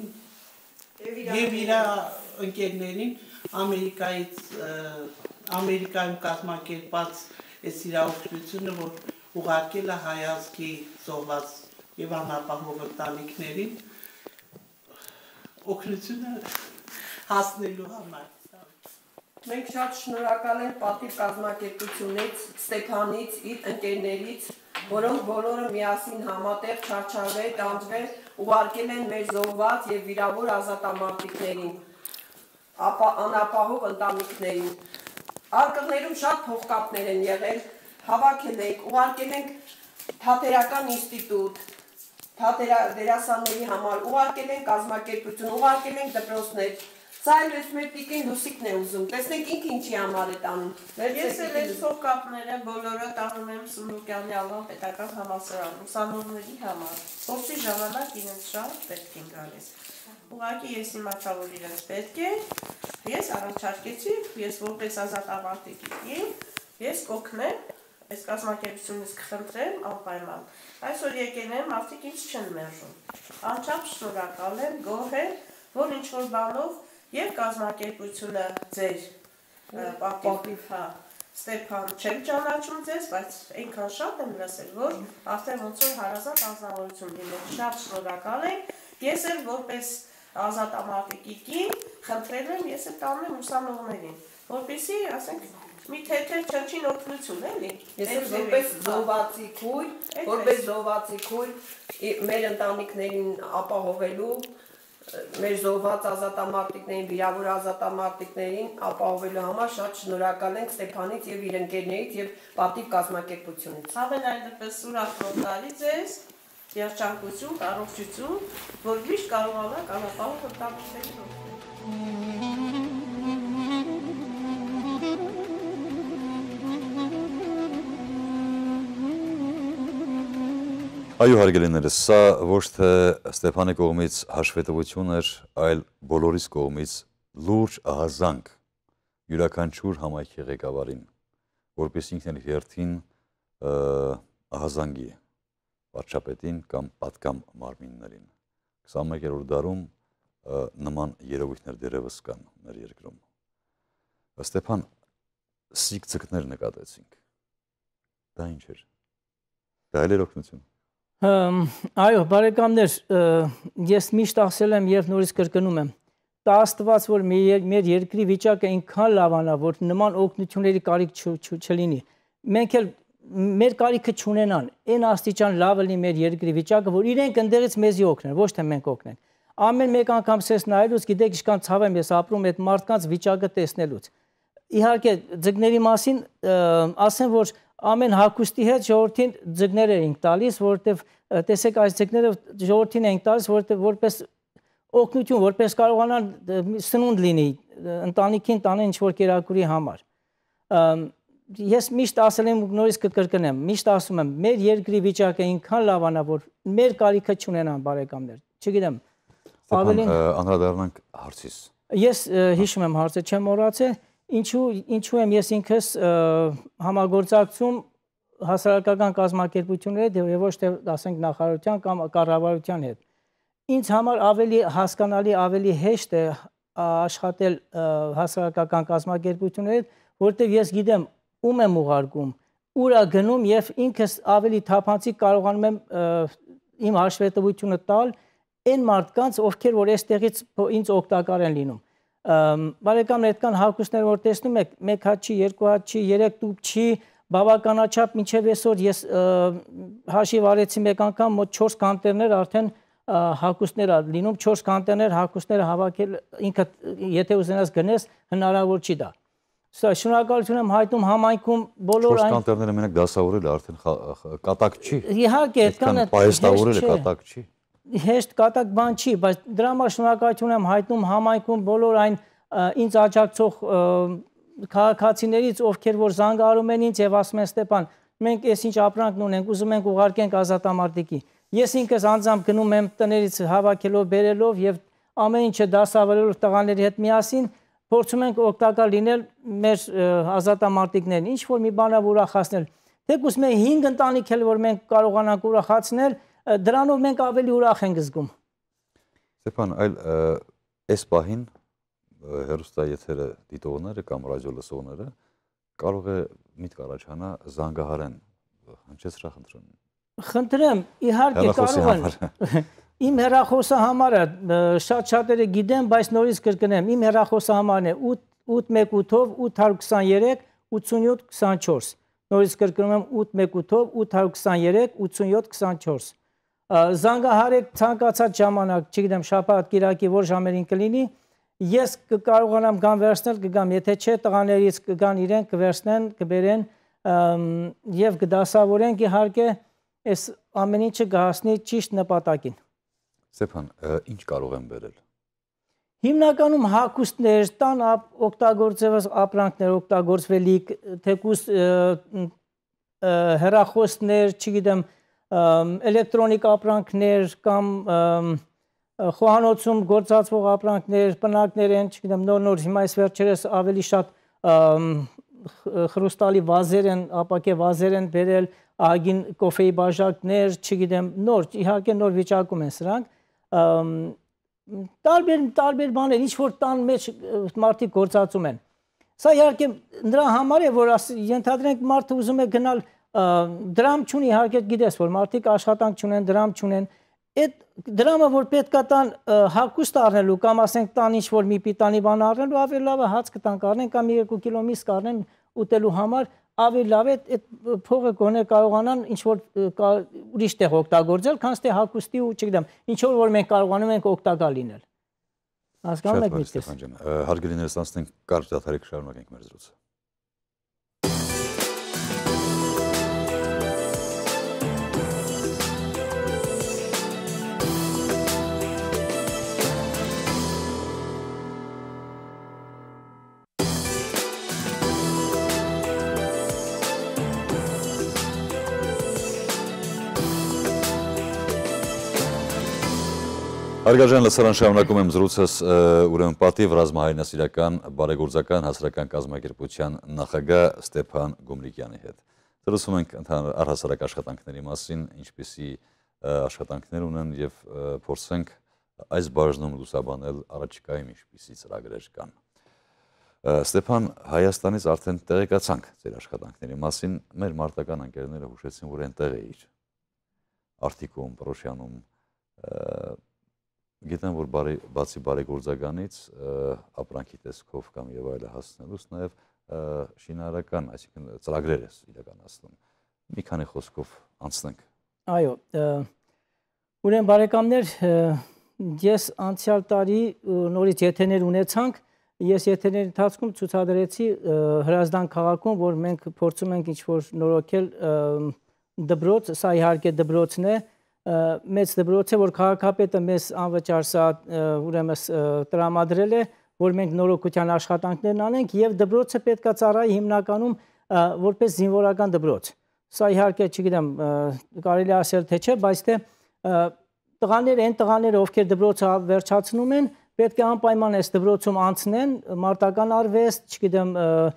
եւ իր ընկերներին Ամերիկայից Ամերիկայում կազմակերպած այս իրաօգնությունը, որ ուղարկել է հայ ազգի զոհված եւ անապահով ընտանիքներին օգնությունը հասնելու համար։ Մենք շատ շնորհակալ ենք պատիվ կազմակերպությունից, Ստեփանից, իր ընկերներից, որոնք բոլորը միասին համատեղ չարչարվել, տանջվել, ուղարկել են մեր զոհված եւ վիրավոր ազատամարտիկներին, ապա անապահով ընտանիքներին։ Արկղներում շատ փոխկապներ են եղել, հավաքել ենք, ուղարկել ենք թատերական ինստիտուտ, դերասանների համար, ուղարկել ենք կազմակերպություն, ուղարկել ենք դպրոցներ։ Սա էլ ես մեր տիկին Լուսիկն է ուզում, տեսնենք ինքը ինչի համար է տանում։ Ես էլ այս փոխկապները բոլորը տանում եմ Սունդուկյանի անվան պետական համալսարան, ուսանողների համար, որի ժամանակ իրենց շատ պետք են գալիս։ Ուղղակի ես իմացա, որ իրենց պետք է, ես առաջարկեցի, ես որպես ազատ ավարտիքի, ես կօգնեմ, այս կազմակերպությունից կխնդրեմ անպայման։ Այսօր եկել եմ, մարդիկ ինձ չեն մերժում։ Անչափ շնորհակալ եմ, գոհ եմ, որ ինչ-որ բանով եւ կազմակերպությունը ձեր պատիվ, հա, Ստեփան, չեմ ճանաչում ձեզ, բայց այնքան շատ եմ լսել, որ արդեն ոնց որ հարազատ անձնավորություն լինել, շատ շնորհակալ եմ։ Ես էլ որպես ազատամարտիկի կին խնդրել եմ, ես էլ տանում եմ ուսանողներին, որպեսզի, ասենք, մի թեթև չնչին օգնություն էլի։ Ես էլ որպես զոհվածի քույր, որպես զոհվածի քույր մեր ընտանիքներին ապահովելու, մեր զոհված ազատամարտիկներին, վիրավոր ազատամարտիկներին ապահովելու համար շատ շնորհակալ ենք Ստեփանից եւ իր ընկերներից եւ պատիվ կազմակերպությունից։ Հավելայնպես ուրախ տարի ձեզ, երջանկություն, առողջություն, որ միշտ կարողանաք անապահով ընտանիքներին օգնել։ Այո, հարգելիներս, սա ոչ թե Ստեփանի կողմից հաշվետվություն էր, այլ բոլորիս կողմից լուրջ ահազանգ յուրաքանչյուր համայնքի ղեկավարին, որպես ինքն իր հերթին ահազանգի վարչապետին կամ պատգամ մարմիններին։ քսանմեկերորդ դարում նման երևույթներ դեռևս կան մեր երկրում։ Ստեփան, սիկ ձկներ նկատեցինք։ Դա ինչ էր։ Դա էլ էր օգնություն։ Այո, բարեկամներ, ես միշտ ասել եմ եւ նորից կրկնում եմ, տա Աստված, որ մեր երկրի վիճակը այնքան լավանա, որ նման օգնությունների կարիք չլինի։ Մենք էլ մեր կարիքը չունենան, այն աստիճան լավը լինի մեր երկրի վիճակը, որ իրենք ընդեղից մեզի օգնեն, ոչ թե մենք օգնենք։ Ամեն մեկ անգամ սես նայելուց, գիտեք, ինչքան ցավ եմ ես ապրում այդ մարդկանց վիճակը տեսնելուց։ Իհարկե, ձկների մասին ասեմ, որ ամեն հագուստի հետ ժողովրդին ձկներ էինք տալիս, որովհետև տեսեք այս ձկները ժողովրդին էինք տալիս, որովհետև որպես օգնություն, որպես կարողանան սնունդ լինի ընտանիքին տանեն ինչ-որ կերակուրի համար։ Ես միշտ ասել եմ ու նորից կկրկնեմ, միշտ ասում եմ, մեր երկրի վիճակը այնքան լավանա, որ մեր կարիքը չունենան բարեկամներ։ Չգիտեմ, ավելին անդրադառնանք հարցիս։ Ես հիշում եմ հարցը չեմ մոռացել, ինչու ինչու եմ ես ինքս համագործակցում հասարակական կազմակերպությունների հետ եւ ոչ թե ասենք նախարարության կամ կառավարության հետ։ Ինձ համար ավելի հասկանալի, ավելի հեշտ է աշխատել հասարակական կազմակերպությունների հետ, որտեղ ես գիտեմ ում եմ ուղարկում, ուր է գնում եւ ինքս ավելի թափանցիկ կարողանում եմ իմ հաշվետվությունը տալ այն մարդկանց, ովքեր որ այստեղից ինձ օգտակար են լինում։ Բարեկամներ, այդքան հագուստներ որ տեսնում եք, մեկ հատ չի, երկու հատ չի, երեք տուփ չի, բավականաչափ մինչև այսօր ես հաշիվ արեցի մեկ անգամ մոտ չորս կանտերներ արդեն հագուստներ ա լինում, չորս կանտերներ հագուստները հավաքել ինքը եթե ուզենաս գնես հնարավոր չի դա։ Սա շնորհակալություն եմ հայտնում համայնքում բոլոր այն չորս կանտերները մենակ դասավորել արդեն կատակ չի։ Իհարկե, այդքանը պայեստավորել է կատակ չի։ Հեշտ կատակ բան չի, բայց դրա համար շնորհակալություն եմ հայտնում համայնքում բոլոր այն ինձ աջակցող քաղաքացիներից, ովքեր որ զանգահարում են ինձ եւ ասում են Ստեփան, մենք այս ինչ ապրանքն ունենք, ուզում ենք ուղարկենք ազատամարտիկի։ Ես ինքս անձամբ գնում եմ տներից հավաքելով, բերելով եւ ամեն ինչը դասավորելով տղաների հետ միասին փորձում ենք օգտակար լինել մեր ազատամարտիկներին, ինչ որ մի բանով ուրախացնել։ Թեկուզ մեր հինգ ընտանիք էլ որ մենք կարողանանք ուրախացնել, դրանով մենք ավելի ուրախ ենք զգում։ Ստեփան, այլ այս պահին հեռուստաեթերը դիտողները կամ ռադիո լսողները կարող է միտք առաջանա զանգահարեն հնչեցրա խնդրում։ Խնդրեմ, իհարկե կարող են։ Իմ հեռախոսը համարը շատ շատերը գիտեն, բայց նորից կրկնեմ, իմ հեռախոսը համարն է ութ մեկ ութով ութ քսաներեք ութսունյոթ քսանչորս։ Նորից կրկնում եմ ութ մեկ ութով ութ քսաներեք ութսունյոթ քսանչորս։ Զանգահարեք ցանկացած ժամանակ, չգիտեմ, շաբաթ, կիրակի, որ ժամերին կլինի, ես կկարողանամ գան վերցնել, կգամ, եթե չէ, տղաներից կգան իրենք, կվերցնեն, կբերեն եւ կդասավորենք իհարկե այս ամեն ինչը կհասնի ճիշտ նպատակին։ Ստեփան, ինչ կարող են բերել։ Հիմնականում հագուստներ, տան օգտագործված ապրանքներ, օգտագործվելիք, թեկուզ հեռախոսներ, չգիտեմ, էլեկտրոնիկ ապրանքներ կամ խոհանոցում գործածվող ապրանքներ, պնակներ են, չգիտեմ, նոր-նոր հիմա այս վերջերս ավելի շատ խրուստալի վազեր են, ապակե վազեր են բերել, ահագին կոֆեի բաժակներ, չգիտեմ, նոր, իհարկե նոր վիճակում են սրանք, տարբեր տարբեր բաներ, ինչ որ տան մեջ մարդիկ գործածում են։ Սա իհարկե նրա համար է, որ ենթադրենք մարդը ուզում է գնալ, դրամ չունի, իհարկե գիտես, որ մարդիկ աշխատանք չունեն, դրամ չունեն, այդ դրամը որ պետք է տան հագուստ առնելու կամ ասենք տան ինչ որ մի պիտանի բան առնելու, ավելի լավ է հաց կտանք առնեն կամ երկու կիլո միս կառնեն ուտելու համար, ավելի լավ է այդ փողը գոնե կարողանան ինչ որ ուրիշ տեղ օգտագործել, քան թե հագուստի ու չգիտեմ, ինչ որ որ մենք կարողանում ենք օգտակար լինել։ Հասկանում եք միտքս։ Հարգելիներս, անցնենք կարճ դադարի կշարունակենք մեր զրույցը։ Հարգարժան լսարան, շարունակում եմ զրույցս ուրեմն պատիվ ռազմահայրենասիրական բարեգործական հասարակական կազմակերպության նախագահ Ստեփան Գոմրիկյանի հետ։ Զրուցում ենք առհասարակ աշխատանքների մասին, ինչպիսի աշխատանքներ ունեն եւ փորձենք այս բաժնում լուսաբանել առաջիկայում ինչպիսի ծրագրեր կան։ Ստեփան, Հայաստանից արդեն տեղեկացանք ձեր աշխատանքների մասին, մեր մարտական ընկերները հուշեցին, որ այնտեղ էիր։ Արտիկում, Պրոշյանում Գիտեմ, որ բացի բարեգործականից ապրանքի տեսքով կամ եւ այլը հասնելուց նաեւ շինարարական, այսինքն ծրագրեր ես իրականացնում։ Մի քանի խոսքով անցնենք։ Այո, ուրեմն բարեկամներ, ես անցյալ տարի նորից եթերներ ունեցանք, ես եթերների ընթացքում ցուցադրեցի Հրազդան քաղաքում, որ մենք փորձում ենք ինչ-որ նորոգել դպրոց, սա իհարկե դպրոցն է, մեծ դպրոց է, որ քաղաքապետը մեզ անվճար սա ուրեմն տրամադրել է, որ մենք նորոգության աշխատանքներն անենք եւ դպրոցը պետքա ծառայի հիմնականում որպես զինվորական դպրոց։ Սա իհարկե չգիտեմ, կարելի ասել թե չէ, բայց թե տղաները, այն տղաները, ովքեր դպրոցը վերջացնում են, պետք է անպայման այս դպրոցում անցնեն մարտական արվեստ, չգիտեմ,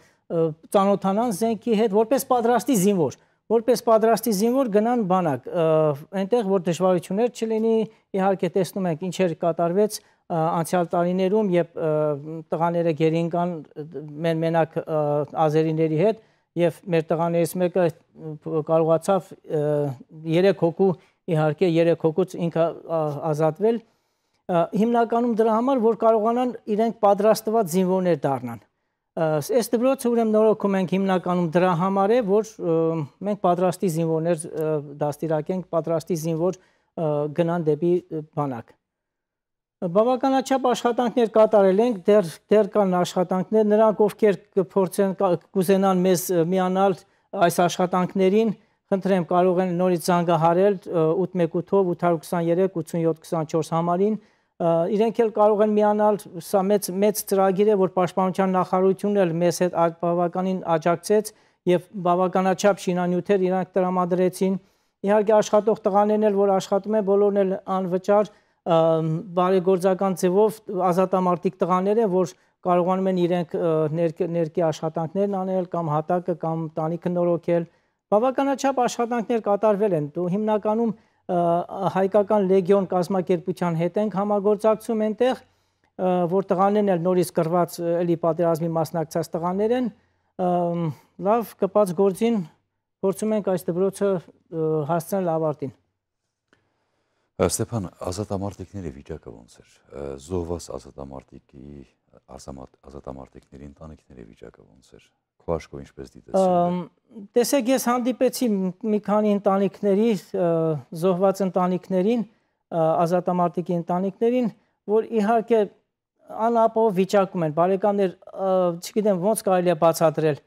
ծանոթանան զենքի հետ, որպես պատրաստի զինվոր։ Որպես պատրաստի զինվոր գնան բանակ, այնտեղ որ դժվարություններ չլինի, իհարկե տեսնում ենք ինչեր կատարվեց անցյալ տարիներում, երբ տղաները գերին կան մենակ ազերիների հետ եւ մեր տղաներից մեկը կարողացավ երեք հոգու, իհարկե երեք հոգուց ինքը ազատվել, հիմնականում դրա համար, որ կարողանան իրենք պատրաստված զինվորներ դառնան։ Այս դպրոցը ուրեմն նորոգում ենք հիմնականում դրա համար է, որ մենք պատրաստի զինվորներ դաստիարակենք, պատրաստի զինվոր գնան դեպի բանակ։ Բավականաչափ աշխատանքներ կատարել ենք, դեռ դեռ կան աշխատանքներ, նրանք ովքեր կփորձեն կուզենան մեզ միանալ այս աշխատանքներին, խնդրեմ կարող են նորից զանգահարել ութ մեկ ութով ութ քսաներեք ութսունյոթ քսանչորս համարին, իրենք էլ կարող են միանալ, սա մեծ մեծ ծրագիր է, որ Պաշտպանության նախարարությունն էլ մեզ հետ բավականին աջակցեց եւ բավականաչափ շինանյութեր իրանք տրամադրեցին։ Իհարկե աշխատող տղաներն էլ, որ աշխատում են, բոլորն էլ անվճար բարեգործական ձևով ազատամարտիկ տղաներ են, որ կարողանում են իրենք ներքի աշխատանքներն անել կամ հատակը կամ տանիքը նորոգել։ Բավականաչափ աշխատանքներ կատարվել են։ Դու հիմնականում հայկական լեգիոն կազմակերպության հետ ենք համագործակցում այնտեղ, որ տղաներն էլ նորից կրված էլի պատերազմի մասնակցած տղաներ են, լավ կպած գործին փորձում ենք այս դպրոցը հասցնել ավարտին։ Ստեփան, ազատամարտիկների վիճակը ոնց էր։ Զոհված ազատամարտիկի ազատամարտիկների ընտանիքների վիճակը ոնց էր։ Քո աշխով ինչպես դիտեցին։ Տեսեք, ես հանդիպեցի մի քանի ընտանիքների, զոհված ընտանիքներին, ազատամարտիկի ընտանիքներին, որ իհարկե անապահով վիճակում են, բարեկամներ, չգիտեմ ոնց կարելի է բացատրել,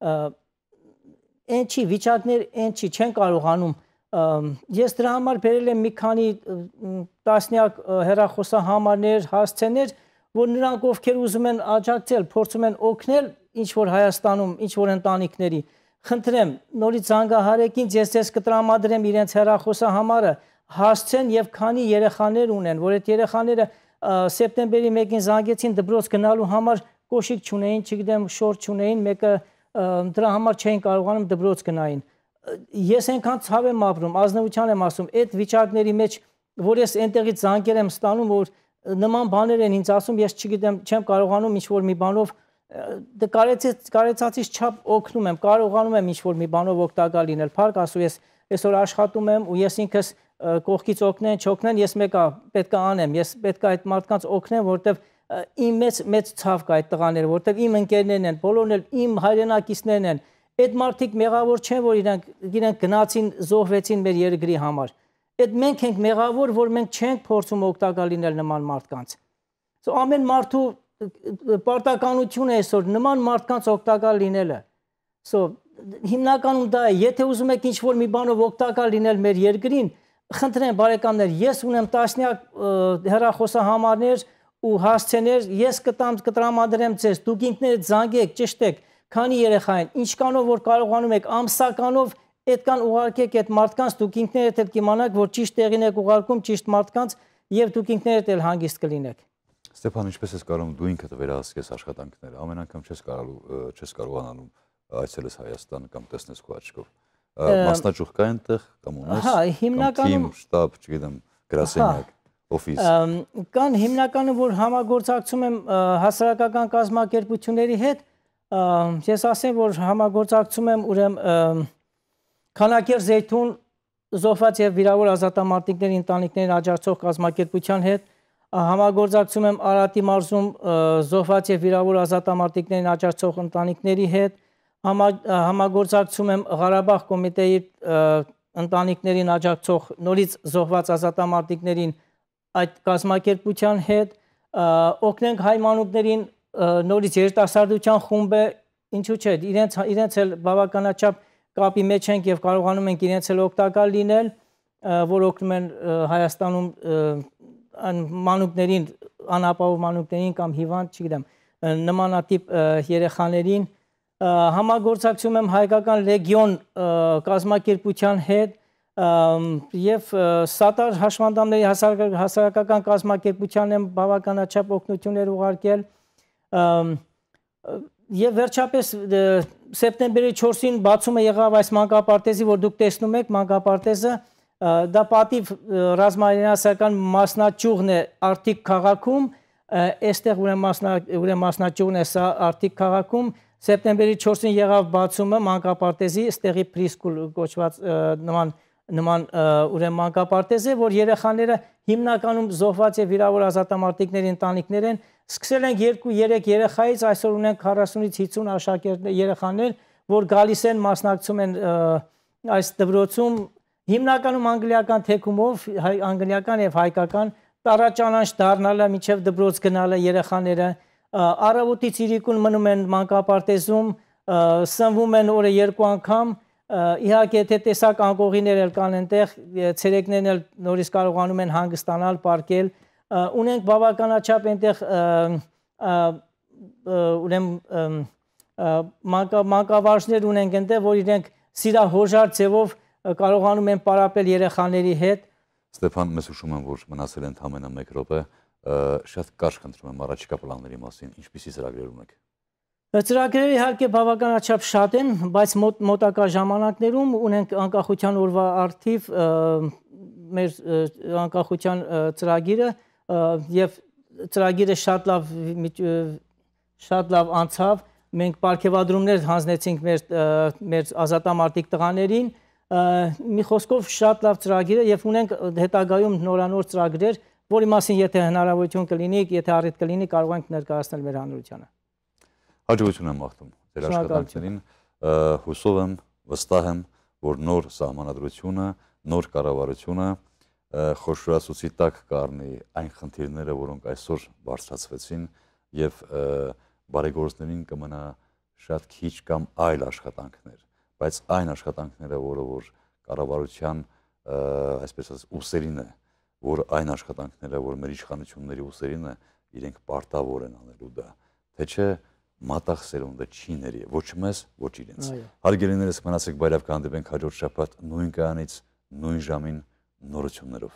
այն չի վիճակներ, այն չի, չեն կարողանում։ Ես դրա համար բերել եմ մի քանի տասնյակ հեռախոսահամարներ, հասցեներ, որ նրանք ովքեր ուզում են աջակցել, փորձում են օգնել ինչ որ Հայաստանում, ինչ որ ընտանիքների, խնդրեմ, նորից զանգահարեք ինձ, ես ձեզ կտրամադրեմ իրենց հեռախոսահամարը, հասցեն եւ քանի երեխաներ ունեն, որ այդ երեխաները սեպտեմբերի մեկին զանգեցին դպրոց գնալու համար, կոշիկ չունեին, չգիտեմ, շորտ չունեին, մեկը դրա համար չէին կարողանում դպրոց գնային։ Ես այնքան ցավ եմ ապրում, ազնվության եմ ասում, այդ վիճակների մեջ, որ ես այնտեղից զանգեր եմ ստանում, որ նման բաներ են ինձ ասում, ես չգիտեմ, չեմ կարողանում ինչ-որ մի բանով կարեցածից չափ օգնում եմ, կարողանում եմ ինչ-որ մի բանով օգտակար լինել, փառք Աստծո, ես այսօր աշխատում եմ ու ես ինքս կողքից օգնեն, չօգնեն, ես մեկը պետք է անեմ, ես պետք է այդ մարդկանց օգնեմ, որտեվ իմ մեծ մեծ ցավ կա այդ տղաները, որտեվ իմ ընկերներն են, բոլորն էլ իմ հայրենակիցներն են։ Այդ մարդիկ մեղավոր չեն, որ իրենք իրենք գնացին, զոհվեցին մեր երկրի համար։ Այդ մենք ենք մեղավոր, որ մենք չենք փորձում օգտակար լինել նման մարդկանց։ So ամեն մարդու պարտականություն է այսօր նման մարդկանց օգտակար լինելը։ So հիմնականում դա է, եթե ուզում եք ինչ-որ մի բանով օգտակար լինել մեր երկրին, խնդրեմ բարեկամներ, ես ունեմ տասնյակ հեռախոսահամարներ ու հասցեներ, ես կտամ կտրամադրեմ ձեզ, դուք ինքներդ զանգեք, ճշտեք, քանի երեխա են, ինչքանով որ կարողանում եք, ամսականով այդքան ուղարկեք այդ մարդկանց, դուք ինքներդ էլ կիմանաք, որ ճիշտ տեղին եք ուղարկում ճիշտ մարդկանց եւ դուք ինքներդ էլ հանգիստ կլինեք։ Ստեփան, ինչպես ես կարող դու ինքդ վերահսկես աշխատանքները, ամեն անգամ չես կարողանալու չես կարողանալու այցելես Հայաստան կամ տեսնես քո աչքով։ Մասնաճյուղ կա այնտեղ կամ ունես։ Հա, հիմնականում շտաբ, չգիտեմ, գրասենյակ, օֆիս։ Կան հիմնականում որ համագործակցում եմ հասարակական կազմակերպությունների հետ, ես ասեմ, որ համագործակցում եմ ուրեմն Քանակեր Զեյթուն զոհված եւ վիրավոր ազատամարտիկների ընտանիքներին աջակցող կազմակերպության հետ, համագործակցում եմ Արարատի մարզում զոհված եւ վիրավոր ազատամարտիկներին աջակցող ընտանիքների հետ, համագործակցում եմ Ղարաբաղ կոմիտեի ընտանիքներին աջակցող նորից զոհված ազատամարտիկներին այդ կազմակերպության հետ, օգնենք հայ մանուկներին նորից երիտասարդության խումբը, ինչու՞ չէ, իրենց իրենց էլ բավականաչափ կապի մեջ ենք եւ կարողանում ենք իրենց էլ օգտակար լինել, որ օգնում են Հայաստանում մանուկներին, անապահով մանուկներին կամ հիվանդ, չգիտեմ, նմանատիպ երեխաներին, համագործակցում եմ հայկական լեգիոն կազմակերպության հետ եւ Սատար հաշմանդամների հասարակական կազմակերպության եմ բավականաչափ օգնություններ ուղարկել եւ վերջապես սեպտեմբերի չորսին բացումը եղավ այս մանկապարտեզի, որ դուք տեսնում եք մանկապարտեզը, դա պատիվ ռազմաերասական մասնաճյուղն է Արտիկ քաղաքում, այստեղ ուրեմն մասնաճյուղն է սա Արտիկ քաղաքում, սեպտեմբերի չորսին եղավ բացումը մանկապարտեզի, այստեղի պրիսկուլ կոչված նման նման ուրեմն մանկապարտեզ է, որ երեխաները հիմնականում զոհված եւ վիրավոր ազատամարտիկների ընտանիքներ են, սկսել ենք երկու երեք երեխայից, այսօր ունենք քառասունից հիսուն աշակերտ երեխաներ, որ գալիս են մասնակցում են այս դպրոցում, հիմնականում անգլիական թեկումով, անգլիական եւ հայկական, տարաճանանչ դառնալը մինչեւ դպրոց գնալը երեխաները, առավոտից իրիկուն մնում են մանկապարտեզում, սնվում են օրը երկու անգամ, իհարկե եթե տեսակ անկողիներ էլ կան այնտեղ, ցերեկներն էլ նորից կարողանում են հանգստանալ, պարկել, ունենք բավականաչափ այնտեղ ուրեմն մանկավարժներ ունենք այնտեղ, որ իրենք սիրահոժար ձևով կարողանում են պարապել երեխաների հետ։ Ստեփան, մեզ հուշում եմ, որ մնացել է ընդամենը մեկ րոպե, շատ կարճ խնդրում եմ առաջիկա պլանների մասին, ինչպիսի ծրագրեր ունեք։ Ծրագրերը իհարկե բավականաչափ շատ են, բայց մոտակա ժամանակներում ունենք անկախության օրվա առթիվ մեր անկախության ծրագիրը եւ ծրագիրը շատ լավ շատ լավ անցավ, մենք պարգևադրումներ հանձնեցինք մեր մեր ազատամարտիկ տղաներին, մի խոսքով շատ լավ ծրագիր է եւ ունենք հետագայում նորանոր ծրագրեր, որի մասին եթե հնարավորություն կլինի, եթե առիթ կլինի, կարող ենք ներկայացնել մեր հանրությանը։ Հաջողություն եմ մաղթում ձեր աշխատանքներին, հուսով եմ, վստահ եմ, որ նոր սահմանադրությունը, նոր կառավարությունը խոշորացուցի տակ կառնի այն խնդիրները, որոնք այսօր բարձրացվեցին եւ բարեգործներին կմնա շատ քիչ կամ այլ աշխատանքներ, բայց այն աշխատանքները, որը որ կառավարության այսպես ասած ուսերին է, որ այն աշխատանքները, որ մեր իշխանությունների ուսերին է, իրենք պարտավոր են անելու դա, թե չէ մատաղ սերունդը չի ների, ոչ մեզ, ոչ իրենց։ Հարգելիներս, մնացեք բարյավ, կհանդիպենք հաջորդ շաբաթ նույն կայանից, նույն ժամին նորություններով։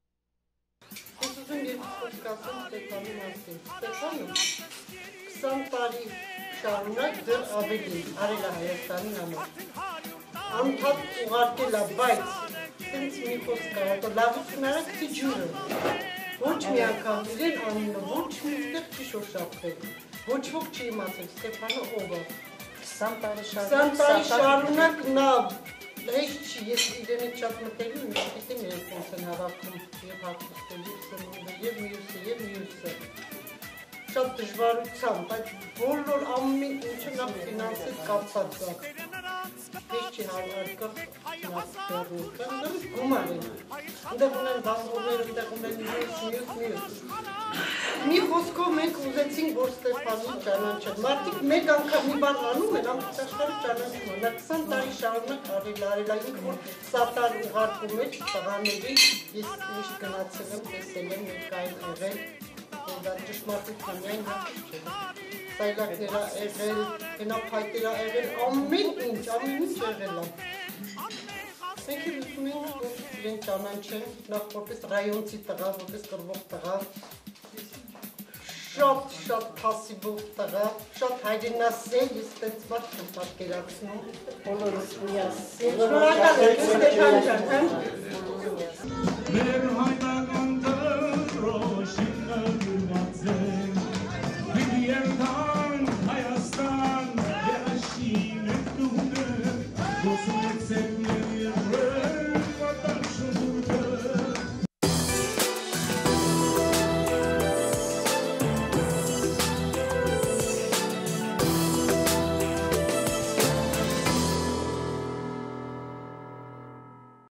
քսան տարի շարունակ դեռ ավելի արել է Հայաստանի համար։ Անդադ ուղարկել է, բայց ինձ մի խոսք կա, հետո լավություն արա քիչ ջուրը։ Ոչ մի անգամ իրեն անունը, ոչ մի տեղ չի շոշափել։ Ոչ ոք չի իմացել Ստեփանը ով է։ քսան տարի շարունակ նա հեշտ չի, ես իրենից շատ մտերում եմ, գիտեմ իրենք ոնց են հավաքում եւ հագուստել եւ սնունդը եւ մյուսը եւ մյուսը։ Շատ դժվարությամբ, բայց բոլոր ամեն ինչը նա ֆինանսից կապված է։ Հեշտ չի հարկավ ֆինանսերով, դեռ գումար են։ Այնտեղ ունեն բանվորներ, այնտեղ ունեն մյուս, մյուս, մյուս։ Մի խոսքով մենք ուզեցինք, որ Ստեփանին ճանաչեն։ Մարդիկ մեկ անգամ մի բան անում են, ամբողջաշխարհը ճանաչում են։ Նա քսան տարի շարունակ արել արել այն, որ սատար ուղարկում էր տղաների, ես միշտ գնացել եմ, տեսել եմ, ներկայ եղել, որ դա ճշմարտություն միայն հաշիվ չէ։ Սայլակներ ա եղել, հենափայտեր ա եղել, ամեն ինչ, ամեն ինչ եղել է։ Մենք էլ ուզում ենք, որ իրեն ճանաչեն, նախ որպես ռայոնցի տղա, որպես կռվող տղա, շատ շատ փասիվով տղա, շատ հայրենասեր, ես տենց մարդ չեմ պատկերացնում, բոլորս միասին։ Շնորհակալ եմ, Ստեփան ջան։